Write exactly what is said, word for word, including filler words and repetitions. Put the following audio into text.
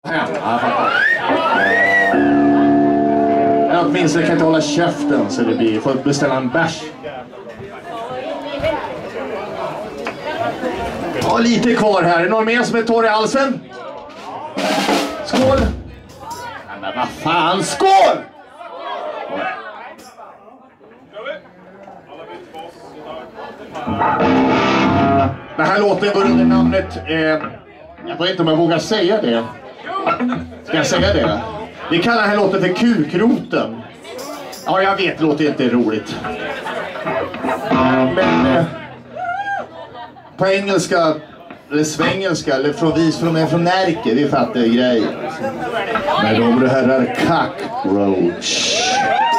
Ja, jag fattar. Jag minns att jag kan inte hålla käften så det blir. Får beställa en bärs. Ja, lite kvar här. Är det någon mer som är torr i halsen? Skål! Men vad fan, skål! Den här låten går under namnet... Eh, jag vet inte om jag vågar säga det. Ska jag säga det? Vi kallar den här låten för Kukroten. Ja, jag vet, det låter inte roligt. Men... Eh, på engelska... Eller svengelska, eller från vis från, från Närke, vi fattar grejer. Men de det här är Cockroach.